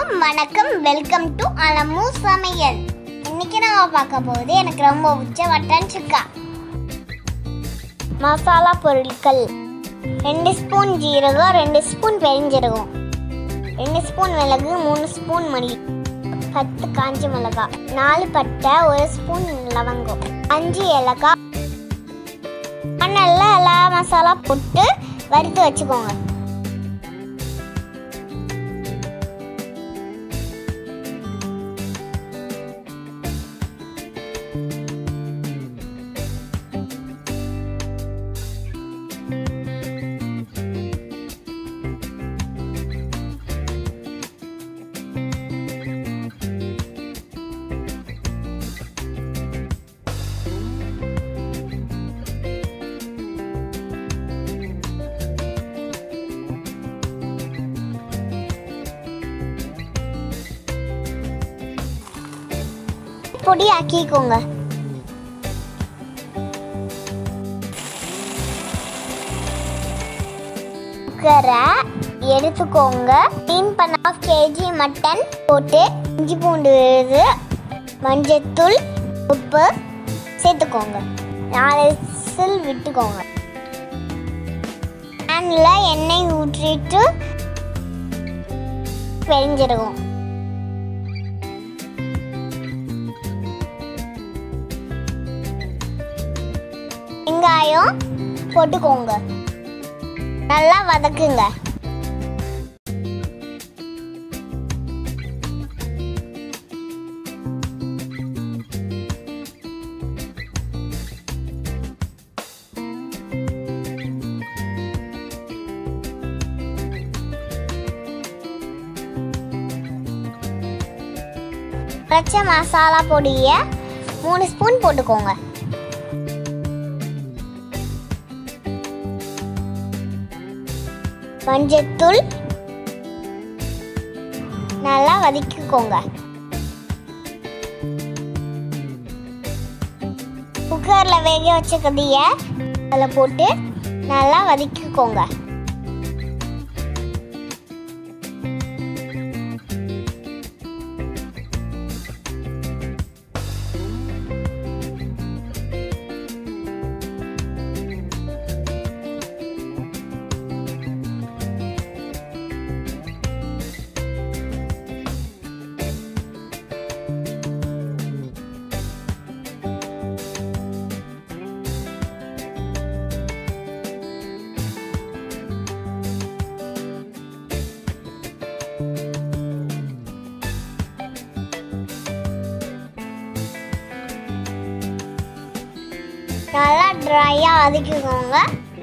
எல்லாருக்கும் வணக்கம். Welcome to Alamu சமையல். இன்னைக்கு நான் பார்க்க போகுது எனக்கு ரொம்ப பிடிச்ச மட்டன் சுக்கா. மசாலா பொருட்கள்: 2 ஸ்பூன் ஜீரகம், 2 ஸ்பூன் பெருஞ்சீரகம், 2 ஸ்பூன் மிளகு, 3 ஸ்பூன் மல்லி, 10 காஞ்ச மிளகாய், 4 பட்டை, 1 ஸ்பூன் லவங்கம், 5 ஏலக்காய். நல்லா எல்லா மசாலா போட்டு வறுத்து வச்சுக்கோங்க. பொடி ஆக்கிக்கோங்க. குக்கரை எடுத்துக்கோங்க. க்ளீன் பண்ண 1/2 kg மட்டன் போட்டு இஞ்சி பூண்டு விழுது, மஞ்சத்தூள், உப்பு சேர்த்துக்கோங்க. 4 விசில் விட்டுக்கோங்க. பேனில் எண்ணெய் ஊற்றிட்டு பெருஞ்சீரகம், வெங்காயம் போட்டுக்கோங்க. நல்லா வதக்குங்க. பச்சை மசாலா பொடியை 3 ஸ்பூன் போட்டுக்கோங்க. மஞ்சத்தூள் நல்லா வதக்கிக்கோங்க. குக்கரில் வேக வச்ச கறியை அதில் போட்டு நல்லா வதக்கிக்கோங்க. நல்லா ட்ரையாக வதக்கிக்கோங்க.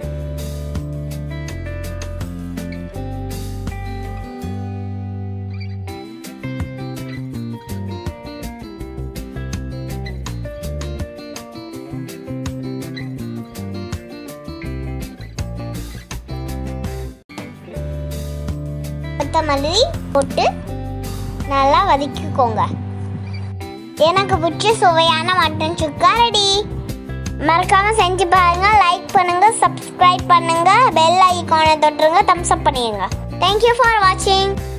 கொத்தமல்லி போட்டு நல்லா வதக்கிக்கோங்க. எனக்கு பிடிச்ச சுவையான மட்டன் சுக்கா ரெடி. மறக்காம செஞ்சு பாருங்க. லைக் பண்ணுங்க, சப்ஸ்கிரைப் பண்ணுங்க, பெல் ஐகானை தொட்டுருங்க, தம்ஸ் அப் பண்ணிடுங்க. தேங்க்யூ ஃபார் வாட்சிங்.